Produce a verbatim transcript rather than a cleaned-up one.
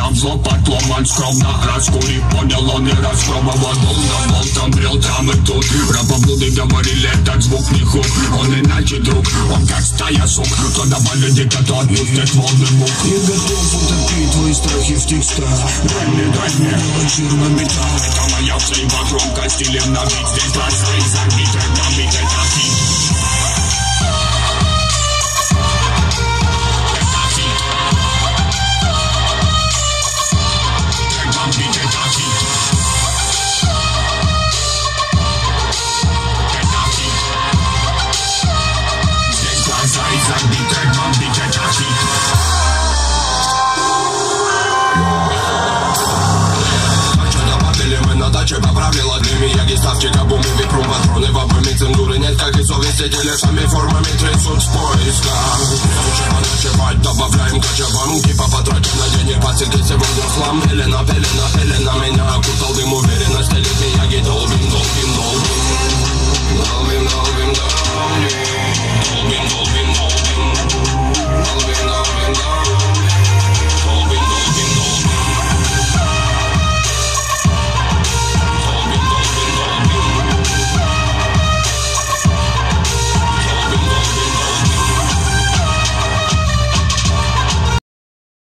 в зло подломан скромно. Раскурив, понял он и распробовал. Был на болтом, брел там и тут. Рабоблуды говорили, этот звук не хук. Он иначе друг, он как стая сук. Кто добавит дико, то отпустит волны мук. Я готов утопить твои страхи в текстах. Дай мне, дай мне, жирно металл. Это моя флейва, громко стилем на бит. Здесь глаза и забиты, набиты, это хит. Поправила дыми, яги, ставки, кабумы, випрум, патроны в обойме, цензуры нет, как и совести, телесами, формами трясут в поисках. Нечего ночевать, добавляем кочевам, типа потрачен на денег, пацанки, сегодня хлам. Пелена, пелена, пелена, меня окутал дым, уверенность, летний яги, долбим, долбим, долбим, долбим, долбим, долбим.